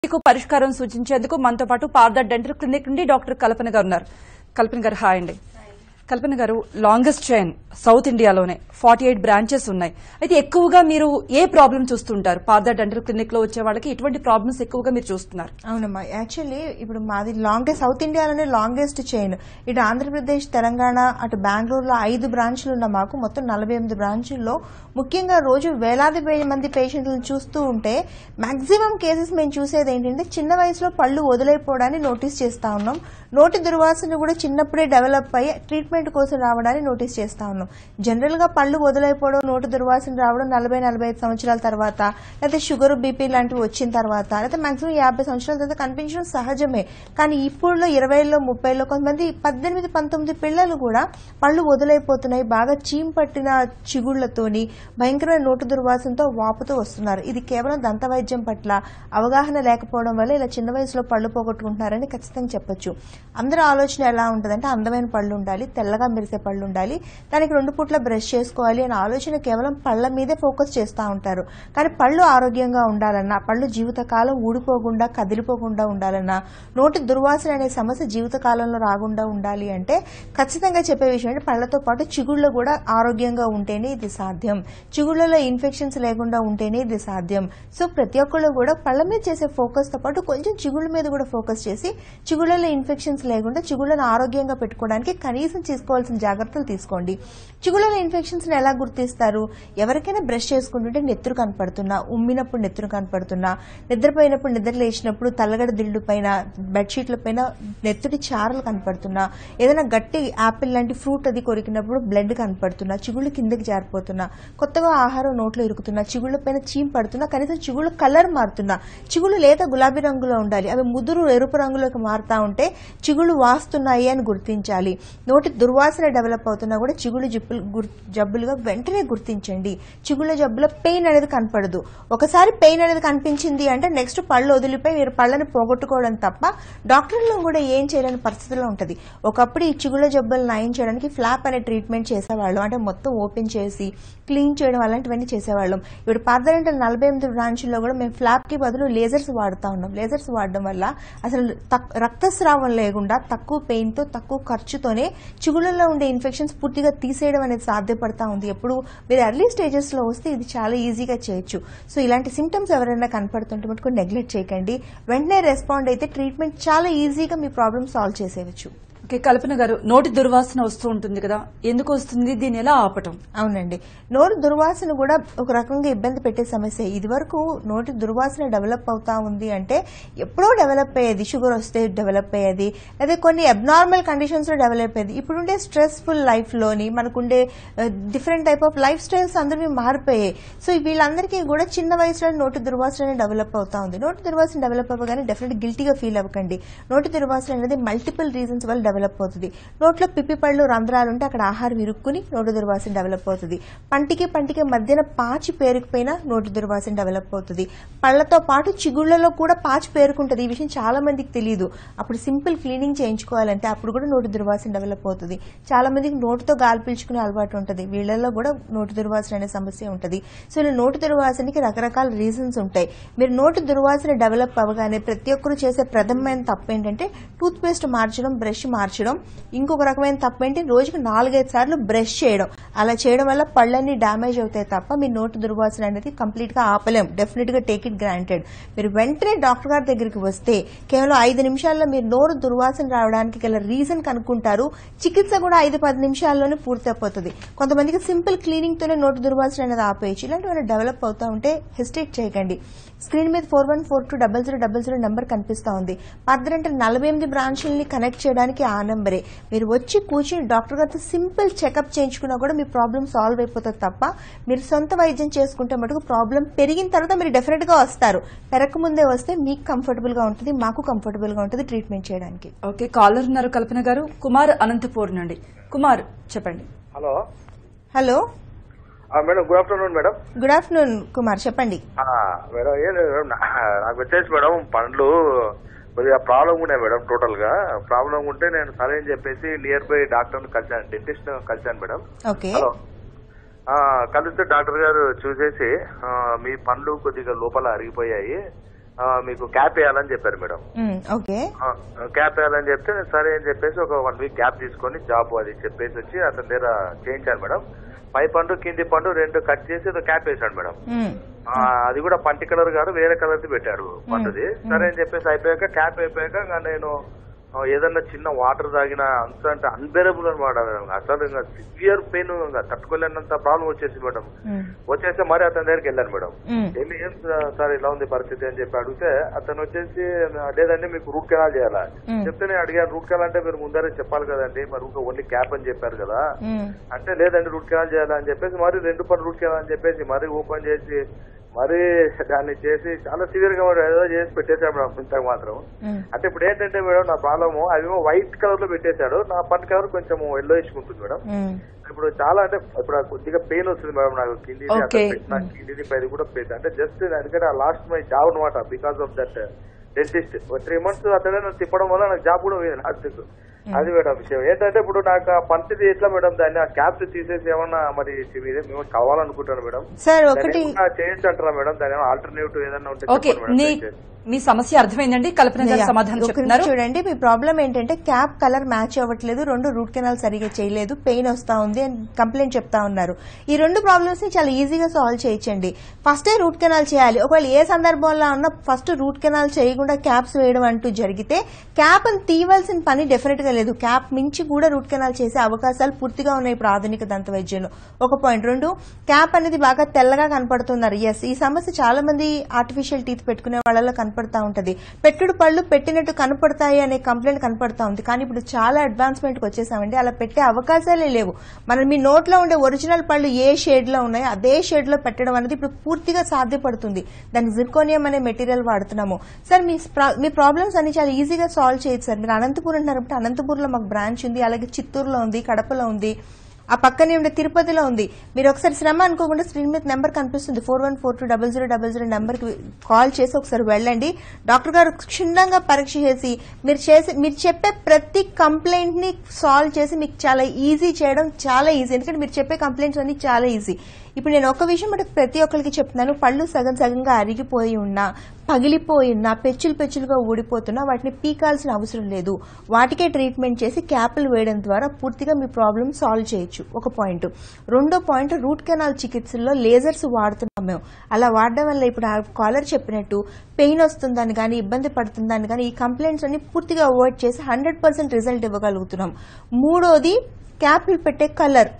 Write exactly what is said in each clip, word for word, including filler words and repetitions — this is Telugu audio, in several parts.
పరిష్కారం సూచించేందుకు మనతో పాటు పార్థ డెంటల్ క్లినిక్ నుండి డాక్టర్ కల్పన గారు ఉన్నారు. కల్పన గారు హాయ్ అండి. కల్పన గారు, లాంగెస్ట్ చైన్ సౌత్ ఇండియాలోనే ఫార్టీ ఎయిట్ బ్రాంచెస్ ఉన్నాయి. అయితే ఎక్కువగా మీరు ఏ ప్రాబ్లం చూస్తుంటారు? పార్థ డెంటల్ క్లినిక్ లో వచ్చే వాళ్ళకి ఎటువంటి ప్రాబ్లమ్స్ ఎక్కువగా మీరు చూస్తున్నారు? అవునమ్మా, యాక్చువల్లీ ఇప్పుడు మాది లాంగెస్ట్ సౌత్ ఇండియాలోనే లాంగెస్ట్ చైన్. ఇటు ఆంధ్రప్రదేశ్, తెలంగాణ, అటు బెంగళూరులో ఐదు బ్రాంచ్లు ఉన్న మాకు మొత్తం నలభై ఎనిమిది బ్రాంచుల్లో ముఖ్యంగా రోజు వేలాది మంది పేషెంట్లను చూస్తూ ఉంటే మాక్సిమం కేసెస్ మేము చూసేది ఏంటంటే చిన్న వయసులో పళ్ళు వదిలైపోవడాన్ని నోటీస్ చేస్తా ఉన్నాం. నోటి దుర్వాసన కూడా చిన్నప్పుడే డెవలప్ అయ్యి ట్రీట్మెంట్ కోసం రావడాన్ని నోటీస్ చేస్తా ఉన్నాం. జనరల్ గా పళ్ళు వదిలైపోవడం, నోటి దుర్వాసన రావడం నలభై నలభై ఐదు సంవత్సరాల తర్వాత, లేకపోతే షుగర్, బీపీ లాంటివి వచ్చిన తర్వాత, లేకపోతే మాక్సిమం యాభై సంవత్సరాల తర్వాత కనిపించడం సహజమే. కానీ ఇప్పుడులో ఇరవైలో ముప్పైలో కొంతమంది పద్దెనిమిది పంతొమ్మిది పిల్లలు కూడా పళ్ళు వదిలైపోతున్నాయి, బాగా చీమ్ పట్టిన చిగుళ్లతోని భయంకరమైన నోటి దుర్వాసనతో వాపుతూ వస్తున్నారు. ఇది కేవలం దంత వైద్యం పట్ల అవగాహన లేకపోవడం వల్ల ఇలా చిన్న వయసులో పళ్ళు పోగొట్టుకుంటున్నారని ఖచ్చితంగా చెప్పొచ్చు. అందరూ ఆలోచన ఎలా ఉంటుందంటే అందమైన పళ్ళు ఉండాలి, తెల్లగా మెరిసే పళ్ళు ఉండాలి, దానికి రెండు పూట్ల బ్రష్ చేసుకోవాలి అనే ఆలోచన కేవలం పళ్ళ మీదే ఫోకస్ చేస్తూ ఉంటారు. కానీ పళ్ళు ఆరోగ్యంగా ఉండాలన్నా, పళ్ళు జీవితకాలం ఊడిపోకుండా కదిలిపోకుండా ఉండాలన్నా, నోటి దుర్వాసన అనే సమస్య జీవితకాలంలో రాకుండా ఉండాలి అంటే ఖచ్చితంగా చెప్పే విషయం అంటే పళ్ళతో పాటు చిగుళ్ళు కూడా ఆరోగ్యంగా ఉంటేనే ఇది సాధ్యం. చిగుళ్లలో ఇన్ఫెక్షన్స్ లేకుండా ఉంటేనే ఇది సాధ్యం. సో ప్రతి ఒక్కళ్ళు కూడా పళ్ళ మీద చేసే ఫోకస్ తో పాటు కొంచెం చిగుళ్ళ మీద కూడా ఫోకస్ చేసి చిగుళ్లలో ఇన్ఫెక్షన్స్ లేకుండా చిగుళ్లను ఆరోగ్యంగా పెట్టుకోవడానికి కనీసం తీసుకోవాల్సిన జాగ్రత్తలు తీసుకోండి. చిగుళ్లలో ఇన్ఫెక్షన్స్ ఎలా గుర్తిస్తారు? ఎవరికైనా బ్రష్ చేసుకుంటుంటే నెత్తురు కనపడుతున్నా, ఉమ్మినప్పుడు నెత్తురు కనపడుతున్నా, నిద్రపోయినప్పుడు నిద్ర లేచినప్పుడు తల్లగడ దిల్లు పైన, బెడ్షీట్ల పైన నెత్తుడి చారలు కనపడుతున్నా, ఏదైనా గట్టి యాపిల్ లాంటి ఫ్రూట్ అది కొరికినప్పుడు బ్లడ్ కనపడుతున్నా, చిగుళ్ళు కిందకి జారిపోతున్నా, కొత్తగా ఆహారం నోట్లో ఇరుకుతున్నా, చిగుళ్ల పైన చీమ్ పడుతున్నా, కనీసం చిగుళ్ళు కలర్ మారుతున్నా, చిగుళ్ళు లేత గులాబీ రంగులో ఉండాలి, అవి ముదురు ఎరుపు రంగులోకి మారుతా ఉంటే చిగుళ్ళు వాస్తున్నాయి అని గుర్తించాలి. నోటి దుర్వాసన డెవలప్ అవుతున్నా కూడా చిగుళ్ళు జబ్బులుగా వెంటనే గుర్తించండి. చిగుళ్ళ జబ్బుల పెయిన్ అనేది కనపడదు. ఒకసారి పెయిన్ అనేది కనిపించింది అంటే నెక్స్ట్ పళ్ళు వదిలిపోయి మీరు పళ్ళని పోగొట్టుకోవడం తప్ప డాక్టర్లు కూడా ఏం చేయలేని పరిస్థితిలో ఉంటుంది. ఒకప్పుడు ఈ చిగుళ్ళ జబ్బులు నయం చేయడానికి ఫ్లాప్ అనే ట్రీట్మెంట్ చేసేవాళ్ళం. అంటే మొత్తం ఓపెన్ చేసి క్లీన్ చేయడం అలాంటివన్నీ చేసేవాళ్ళం. ఇప్పుడు పార్థ డెంటల్ నలభై ఎనిమిది బ్రాంచ్ల్లో కూడా మేము ఫ్లాప్ కి బదులు లేజర్స్ వాడుతా ఉన్నాం. లేజర్స్ వాడడం వల్ల అసలు రక్తస్రావం లేకుండా తక్కువ పెయిన్ తో తక్కువ ఖర్చుతోనే చిగుళ్ళలో ఉండే ఇన్ఫెక్షన్స్ పూర్తిగా తీసేయడం అనేది సాధ్యపడతా ఉంది. ఎప్పుడు మీరు ఎర్లీ స్టేజెస్ లో వస్తే ఇది చాలా ఈజీగా చేయొచ్చు. సో ఇలాంటి సిమ్టమ్స్ ఎవరైనా కనపడుతుంటే మటుకు నెగ్లెక్ట్ చేయకండి. వెంటనే రెస్పాండ్ అయితే ట్రీట్మెంట్ చాలా ఈజీగా మీ ప్రాబ్లమ్ సాల్వ్ చేసేయచ్చు. ఓకే కల్పన గారు, నోటి దుర్వాసన వస్తూ ఉంటుంది కదా, ఎందుకు వస్తుంది, దీన్ని ఎలా ఆపటం? అవునండి, నోటి దుర్వాసన కూడా ఒక రకంగా ఇబ్బంది పెట్టే సమస్య. ఇది వరకు నోటి దుర్వాసన డెవలప్ అవుతా ఉంది అంటే ఎప్పుడో డెవలప్ అయ్యేది, షుగర్ వస్తే డెవలప్ అయ్యేది, అదే కొన్ని అబ్నార్మల్ కండిషన్స్ లో డెవలప్ అయ్యేది. ఇప్పుడుండే స్ట్రెస్ఫుల్ లైఫ్ లోని మనకుండే different type of life styles అందరివి మారిపోయాయి. సో వీళ్ళందరికీ కూడా చిన్న వయసులో నోటి దుర్వాసన డెవలప్ అవుతా ఉంది. నోటి దుర్వాసన డెవలప్ అవ్వగానే డెఫినెట్ గిల్టీగా ఫీల్ అవ్వకండి. నోటి దుర్వాసన అనేది మల్టిపుల్ రీజన్స్ వల్ల డెవలప్ అవుతుంది. నోట్లో పిప్పి పళ్ళు రంధ్రాలు ఉంటే అక్కడ ఆహారం ఇరుక్కుని నోటి దుర్వాసన డెవలప్ అవుతుంది. పంటికి పంటికి మధ్యన పాచి పేరుకుపోయినా నోటి దుర్వాసన డెవలప్ అవుతుంది. పళ్లతో పాటు చిగుళ్లలో కూడా పాచి పేరుకుంటుంది. ఈ విషయం చాలా మందికి తెలియదు. అప్పుడు సింపుల్ క్లీనింగ్ చేయించుకోవాలంటే అప్పుడు కూడా నోటి దుర్వాసన డెవలప్ అవుతుంది. చాలా మందికి నోటితో గాలి పీల్చుకునే అలవాటు ఉంటుంది. వీళ్లలో కూడా నోటి దుర్వాసన అనే సమస్య ఉంటుంది. సో ఇలా నోటి దుర్వాసనకి రకరకాల రీజన్స్ ఉంటాయి. మీరు నోటి దుర్వాసన డెవలప్ అవ్వగానే ప్రతి ఒక్కరు చేసే ప్రథమమైన తప్పు ఏంటంటే టూత్ పేస్ట్ మార్చడం, బ్రష్ మార్చడం. ఇంకొక రకమైన తప్పు ఏంటి, రోజుకి నాలుగైదు సార్లు బ్రష్ చేయడం. అలా చేయడం వల్ల పళ్ళన్నీ డ్యామేజ్ అవుతాయి తప్ప మీ నోటి దుర్వాసన అనేది కంప్లీట్ గా ఆపలేం. డెఫినెట్ గా టేక్ ఇట్ గ్రాంటెడ్. మీరు వెంటనే డాక్టర్ గారి దగ్గరికి వస్తే కేవలం ఐదు నిమిషాల్లో మీరు నోరు దుర్వాసన రావడానికి గల రీజన్ కనుక్కుంటారు. చికిత్స కూడా ఐదు పది నిమిషాల్లోనే పూర్తయిపోతుంది. కొంతమందికి సింపుల్ క్లీనింగ్ తోనే నోటి దుర్వాసన అనేది ఆపేయచ్చు. ఇలాంటివన్నీ డెవలప్ అవుతా ఉంటే హెసిటేట్ చేయకండి. స్క్రీన్ మీద four one four two double zero double zero number కనిపిస్తా ఉంది. పార్థ డెంటల్ నలభై ఎనిమిది బ్రాంచ్లని కనెక్ట్ చేయడానికి ఆ నెంబరే. మీరు వచ్చి కూర్చుని డాక్టర్ గారితో సింపుల్ చెకప్ చేయించుకున్నా కూడా మీ ప్రాబ్లం సాల్వ్ అయిపోతుంది తప్ప మీరు సొంత వైద్యం చేసుకుంటే మటుకు ప్రాబ్లం పెరిగిన తర్వాత మీరు డెఫినెట్ గా వస్తారు. పెరక ముందే వస్తే మీకు కంఫర్టబుల్ గా ఉంటుంది, మాకు కంఫర్టబుల్ గా ఉంటుంది ట్రీట్మెంట్ చేయడానికి. ఓకే, కాలర్ ఉన్నారు కల్పన గారు. కుమార్ అనంతపూర్ నుండి. కుమార్ చెప్పండి. Hello hello madam, good afternoon madam. Good afternoon Kumar, చెప్పండి. మేడం ఏం లేదు మేడం, నాకు వచ్చేసి మేడం పండ్లు కొద్దిగా ప్రాబ్లం ఉన్నాయి మేడం. టోటల్ గా ప్రాబ్లం ఉంటే నేను సరే అని చెప్పేసి నియర్ బై డాక్టర్ కలిసాను, డెంటిస్ట్ కలిసాను మేడం. ఓకే, కలిస్తే డాక్టర్ గారు చూసేసి మీ పండ్లు కొద్దిగా లోపల అరిగిపోయాయి, మీకు క్యాప్ వేయాలని చెప్పారు మేడం. ఓకే, క్యాప్ వేయాలని చెప్తే సరే అని చెప్పేసి ఒక వన్ వీక్ క్యాప్ తీసుకొని జాబ్ అది చెప్పేసి వచ్చి అతని దగ్గర చేయించాను మేడం. పై పండు కింది పండు రెండు కట్ చేసి క్యాప్ వేసాడు మేడం. అది కూడా పంటి కలర్ గారు వేరే కలర్ ది పెట్టారు పండుది. సరే అని చెప్పేసి అయిపోయాక క్యాప్ అయిపోయాక నేను ఏదన్నా చిన్న వాటర్ తాగినా అంత అంటే అన్బేరబుల్ అనమాట. అసలు ఇంకా సివియర్ పెయిన్ తట్టుకోలేనంత ప్రాబ్లం వచ్చేసి మేడం. వచ్చేసి మరి అతని దగ్గరికి వెళ్ళాను మేడం. వెళ్ళి ఏం సార్ ఇలా ఉంది పరిస్థితి అని చెప్పి అడిగితే అతను వచ్చేసి లేదండి మీకు రూట్ కెనాల్ చేయాలా చెప్తే నేను అడిగాను. రూట్ కెనాల్ అంటే మీరు ముందరే చెప్పాలి కదండి, మరి ఓన్లీ క్యాప్ అని చెప్పారు కదా అంటే లేదండి రూట్ కెనాల్ చేయాలా అని చెప్పేసి మరి రెండు పని రూట్ కెనాల్ అని చెప్పేసి మరి ఓపెన్ చేసి మరి దాన్ని చేసి చాలా సివియర్ గా ఏదో చేసి పెట్టేశాడు మేడం ఇంతకు మాత్రం. అంటే ఇప్పుడు ఏంటంటే మేడం నా ప్రాబ్లము అవేమో వైట్ కలర్ లో పెట్టేశాడు, నా పన్ కలర్ కొంచెం ఎల్లో ఇచ్చుకుంటుంది మేడం. ఇప్పుడు చాలా అంటే ఇప్పుడు కొద్దిగా పెయిన్ వస్తుంది మేడం నాకు కింది కింది పైది కూడా పెయిన్ అంటే జస్ట్ ఎందుకంటే ఆ లాస్ట్ మై జాబ్ అనమాట because of that dentist. Three months అతనే తిప్పడం వల్ల నాకు జాబ్ కూడా పోయింది లాస్ట్. అది మేడం విషయం ఏంటంటే ఇప్పుడు నాకు ఆ పంటిది ఎట్లా మేడం దాన్ని ఆ క్యాప్స్ తీసేసి ఏమన్నా మరి మేము కావాలనుకుంటాను మేడం. సార్ ఒకటి చేయొచ్చు అంటారా మేడం, దాని ఆల్టర్నేటివ్ ఏదన్నా ఉంటే? మీ సమస్య అర్థమైందండి, కల్పన గారు సమాధానం చెప్తున్నారు. చూడండి మీ ప్రాబ్లం ఏంటంటే క్యాప్ కలర్ మ్యాచ్ అవ్వట్లేదు, రెండు రూట్ కెనాల్ సరిగా చేయలేదు, పెయిన్ వస్తా ఉంది అని కంప్లైంట్ చెప్తా ఉన్నారు. ఈ రెండు ప్రాబ్లమ్స్ ని చాలా ఈజీగా సాల్వ్ చేయొచ్చండి. ఫస్ట్ రూట్ కెనాల్ చేయాలి. ఒకవేళ ఏ సందర్భంలో ఉన్నా ఫస్ట్ రూట్ కెనాల్ చేయకుండా క్యాప్స్ వేయడం అంటూ జరిగితే క్యాప్ అని తీయవలసిన పని డెఫినెట్ గా లేదు. క్యాప్ మించి కూడా రూట్ కెనాల్ చేసే అవకాశాలు పూర్తిగా ఉన్నాయి ఇప్పుడు ఆధునిక దంత వైద్యంలో. ఒక పాయింట్. రెండు, క్యాప్ అనేది బాగా తెల్లగా కనపడుతున్నారు. ఎస్, ఈ సమస్య చాలా మంది ఆర్టిఫిషియల్ టీత్ పెట్టుకునే వాళ్ళలో కనపడతా ఉంటది. పెట్టుడు పళ్ళు పెట్టినట్టు కనపడతాయి అనే కంప్లైంట్ కనపడతా ఉంది. కానీ ఇప్పుడు చాలా అడ్వాన్స్మెంట్ కి వచ్చేసామండి, అలా పెట్టే అవకాశాలే లేవు. మనం మీ నోట్లో ఉండే ఒరిజినల్ పళ్ళు ఏ షేడ్ లో ఉన్నాయో అదే షేడ్ లో పెట్టడం అనేది ఇప్పుడు పూర్తిగా సాధ్యపడుతుంది. దానికి జిర్కోనియం అనే మెటీరియల్ వాడుతున్నాము. సార్ మీ మీ ప్రాబ్లమ్స్ అన్ని చాలా ఈజీగా సాల్వ్ చేయొచ్చు సార్. మీరు అనంతపురం అంటున్నారు, అనంతపురంలో మాకు బ్రాంచ్ ఉంది, అలాగే చిత్తూరులో ఉంది, కడపలో ఉంది, ఆ పక్కనే ఉండే తిరుపతిలో ఉంది. మీరు ఒకసారి శ్రమ అనుకోకుండా స్క్రీన్ మీద నెంబర్ కనిపిస్తుంది, four one four two double zero double zero number కి కాల్ చేసి ఒకసారి వెళ్ళండి. డాక్టర్ గారు క్షుణ్ణంగా పరీక్ష చేసి మీరు చేసి మీరు చెప్పే ప్రతి కంప్లైంట్ ని సాల్వ్ చేసి మీకు చాలా ఈజీ చేయడం చాలా ఈజీ. ఎందుకంటే మీరు చెప్పే కంప్లైంట్స్ అన్ని చాలా ఈజీ. ఇప్పుడు నేను ఒక విషయం అంటే ప్రతి ఒక్కరికి చెప్తున్నాను, పళ్ళు సగం సగంగా అరిగిపోయి ఉన్నా, పగిలిపోయినా, పెచ్చులు పెచ్చులుగా ఊడిపోతున్నా వాటిని పీకాల్సిన అవసరం లేదు. వాటికే ట్రీట్మెంట్ చేసి క్యాపులు వేయడం ద్వారా పూర్తిగా మీ ప్రాబ్లం సాల్వ్ చేయొచ్చు. ఒక పాయింట్. రెండో పాయింట్, రూట్ కెనాల్ చికిత్సల్లో లేజర్స్ వాడుతున్నాం మేము. అలా వాడడం వల్ల ఇప్పుడు ఆ కాలర్ చెప్పినట్టు పెయిన్ వస్తుందని కానీ ఇబ్బంది పడుతుందని కానీ ఈ కంప్లైంట్స్ అన్ని పూర్తిగా అవాయిడ్ చేసి హండ్రెడ్ పర్సెంట్ రిజల్ట్ ఇవ్వగలుగుతున్నాం. మూడోది, క్యాపులు పెట్టే కలర్.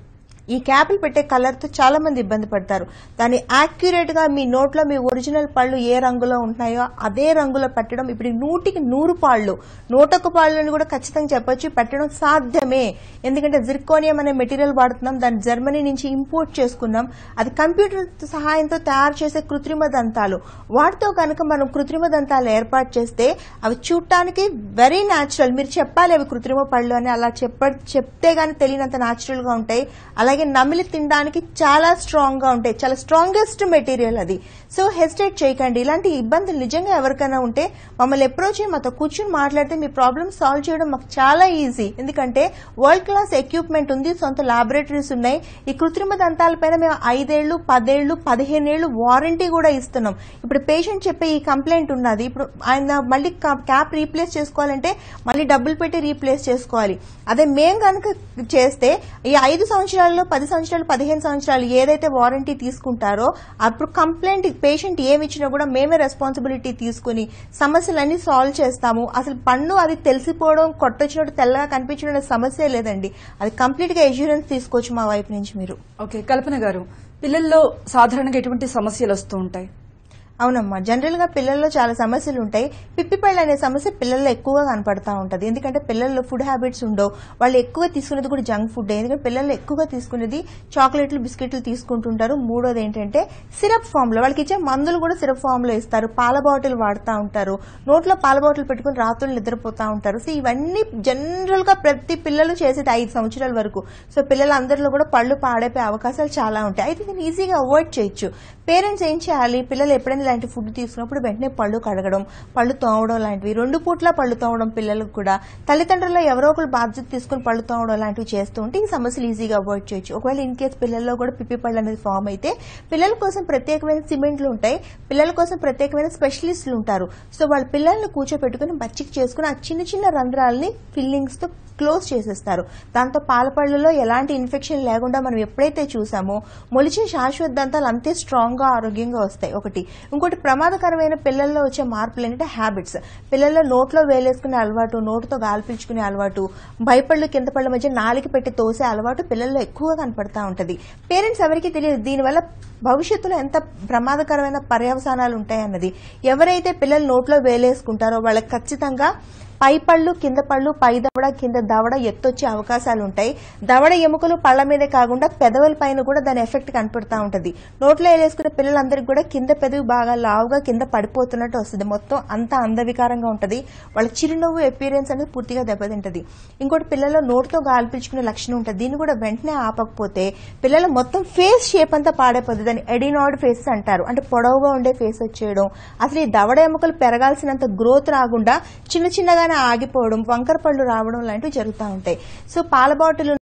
ఈ క్యాపులు పెట్టే కలర్ తో చాలా మంది ఇబ్బంది పడతారు. దాన్ని యాక్యురేట్ గా మీ నోట్లో మీ ఒరిజినల్ పళ్ళు ఏ రంగులో ఉంటున్నాయో అదే రంగులో పెట్టడం ఇప్పుడు నూటికి నూరు పాళ్లు నూటొక్క పాళ్ళని కూడా ఖచ్చితంగా చెప్పొచ్చు పెట్టడం సాధ్యమే. ఎందుకంటే జిర్కోనియం అనే మెటీరియల్ వాడుతున్నాం, దాన్ని జర్మనీ నుంచి ఇంపోర్ట్ చేసుకున్నాం. అది కంప్యూటర్ సహాయంతో తయారు చేసే కృత్రిమ దంతాలు. వాటితో కనుక మనం కృత్రిమ దంతాలు ఏర్పాటు చేస్తే అవి చూడటానికి వెరీ న్యాచురల్. మీరు చెప్పాలి అవి కృత్రిమ పళ్ళు అని, అలా చెప్ప చెప్తే గానీ తెలియనంత న్యాచురల్ గా ఉంటాయి. అలాగే నమిలి తినడానికి చాలా స్ట్రాంగ్ గా ఉంటాయి, చాలా స్ట్రాంగెస్ట్ మెటీరియల్ అది. సో హెసిటేట్ చేయకండి. ఇలాంటి ఇబ్బందులు నిజంగా ఎవరికైనా ఉంటే మమ్మల్ని అప్రోచ్ అయ్యి మాతో కూర్చుని మాట్లాడితే మీ ప్రాబ్లమ్ సాల్వ్ చేయడం మాకు చాలా ఈజీ. ఎందుకంటే వరల్డ్ క్లాస్ ఎక్విప్మెంట్ ఉంది, సొంత లాబొరేటరీస్ ఉన్నాయి. ఈ కృత్రిమ దంతాలపైన మేము ఐదేళ్లు పదేళ్లు పదిహేనేళ్లు వారంటీ కూడా ఇస్తున్నాం. ఇప్పుడు పేషెంట్ చెప్పే ఈ కంప్లైంట్ ఉన్నది, ఇప్పుడు ఆయన మళ్ళీ క్యాప్ రీప్లేస్ చేసుకోవాలంటే మళ్ళీ డబ్బులు పెట్టి రీప్లేస్ చేసుకోవాలి. అదే మేము కనుక చేస్తే ఈ ఐదు సంవత్సరాల్లో పది సంవత్సరాలు పదిహేను సంవత్సరాలు ఏదైతే వారంటీ తీసుకుంటారో అప్పుడు కంప్లైంట్ పేషెంట్ ఏమిచ్చినా కూడా మేమే రెస్పాన్సిబిలిటీ తీసుకుని సమస్యలన్నీ సాల్వ్ చేస్తాము. అసలు పన్ను అది తెలిసిపోవడం కొట్టొచ్చినట్టు తెల్లగా కనిపించడం సమస్య లేదండి. అది కంప్లీట్ గా ఎష్యూరెన్స్ తీసుకోవచ్చు మా వైపు నుంచి మీరు. ఓకే, కల్పన గారు, పిల్లల్లో సాధారణంగా ఎటువంటి సమస్యలు వస్తూ ఉంటాయి? అవునమ్మా, జనరల్ గా పిల్లల్లో చాలా సమస్యలు ఉంటాయి. పిప్పిపళ్ళు అనే సమస్య పిల్లల్లో ఎక్కువగా కనపడతా ఉంటది. ఎందుకంటే పిల్లల్లో ఫుడ్ హ్యాబిట్స్ ఉండవు, వాళ్ళు ఎక్కువ తీసుకునేది కూడా జంక్ ఫుడ్. ఎందుకంటే పిల్లలు ఎక్కువగా తీసుకునేది చాక్లెట్లు బిస్కెట్లు తీసుకుంటుంటారు. మూడోది ఏంటంటే సిరప్ ఫామ్ లో వాళ్ళకి ఇచ్చే మందులు కూడా సిరప్ ఫామ్ లో ఇస్తారు. పాల బాటిల్ వాడుతూ ఉంటారు, నోట్లో పాల బాటిల్ పెట్టుకుని రాత్రులు నిద్రపోతా ఉంటారు. సో ఇవన్నీ జనరల్ గా ప్రతి పిల్లలు చేసేది ఐదు సంవత్సరాల వరకు. సో పిల్లలందరిలో కూడా పళ్ళు పాడైపోయే అవకాశాలు చాలా ఉంటాయి. అయితే దీన్ని ఈజీగా అవాయిడ్ చేయొచ్చు. పేరెంట్స్ ఏం చేయాలి, పిల్లలు ఎప్పుడైనా లాంటి ఫుడ్ తీసుకున్నప్పుడు వెంటనే పళ్ళు కడగడం, పళ్ళు తోమడం లాంటివి, రెండు పూట్ల పళ్ళు తోమడం పిల్లలకు కూడా తల్లిదండ్రుల్లో ఎవరో ఒకరు బాధ్యత తీసుకుని పళ్ళు తోమడం లాంటివి చేస్తూ ఉంటే ఈ సమస్యలు ఈజీగా అవాయిడ్ చేయొచ్చు. ఒకవేళ ఇన్ కేసు పిల్లల్లో కూడా పిప్పి పళ్ళు అనేది ఫామ్ అయితే పిల్లల కోసం ప్రత్యేకమైన సిమెంట్లు ఉంటాయి, పిల్లల కోసం ప్రత్యేకమైన స్పెషలిస్టులు ఉంటారు. సో వాళ్ళ పిల్లల్ని కూర్చోపెట్టుకుని మచ్చిక చేసుకుని ఆ చిన్న చిన్న రంధ్రాలని ఫిల్లింగ్స్ తో క్లోజ్ చేసేస్తారు. దాంతో పాలపళ్ళలో ఎలాంటి ఇన్ఫెక్షన్ లేకుండా మనం ఎప్పుడైతే చూసామో మొలిచిన శాశ్వత దంతాలు అంతే స్ట్రాంగ్ గా ఆరోగ్యంగా వస్తాయి. ఒకటి ఇంకోటి ప్రమాదకరమైన పిల్లల్లో వచ్చే మార్పులు ఏంటంటే హ్యాబిట్స్. పిల్లల్లో నోట్లో వేలేసుకునే అలవాటు, నోటుతో గాలి పీల్చుకునే అలవాటు, భయపళ్ళు కింద పళ్ళ మధ్య నాలికి పెట్టి తోసే అలవాటు పిల్లల్లో ఎక్కువగా కనపడతా ఉంటది. పేరెంట్స్ ఎవరికి తెలియదు దీనివల్ల భవిష్యత్తులో ఎంత ప్రమాదకరమైన పర్యవసానాలు ఉంటాయన్నది. ఎవరైతే పిల్లలు నోట్లో వేలేసుకుంటారో వాళ్ళకి ఖచ్చితంగా పై పళ్ళు, కింద పళ్ళు, పై దవడ, కింద దవడ ఎత్తొచ్చే అవకాశాలు ఉంటాయి. దవడ ఎముకలు పళ్ల మీదే కాకుండా పెదవుల పైన కూడా దాని ఎఫెక్ట్ కనపడతా ఉంటది. నోట్లో వేలేసుకునే పిల్లలందరికీ కూడా కింద పెదవి బాగా లావుగా కింద పడిపోతున్నట్టు వస్తుంది. మొత్తం అంతా అందవికారంగా ఉంటది. వాళ్ళ చిరునవ్వు అపీరెన్స్ అనేది పూర్తిగా దెబ్బతింటది. ఇంకోటి పిల్లల్లో నోటితో గాలి పీల్చుకునే లక్షణం ఉంటుంది. దీన్ని కూడా వెంటనే ఆపకపోతే పిల్లల మొత్తం ఫేస్ షేప్ అంతా పాడైపోతుంది. దాన్ని ఎడినాయిడ్ ఫేసెస్ అంటారు. అంటే పొడవుగా ఉండే ఫేస్ వచ్చేయడం, అసలు ఈ దవడ ఎముకలు పెరగాల్సినంత గ్రోత్ రాకుండా చిన్న చిన్నగా ఆగిపోవడం, వంకర పళ్ళు రావడం లాంటివి జరుగుతూ ఉంటాయి. సో పాల బాటిల్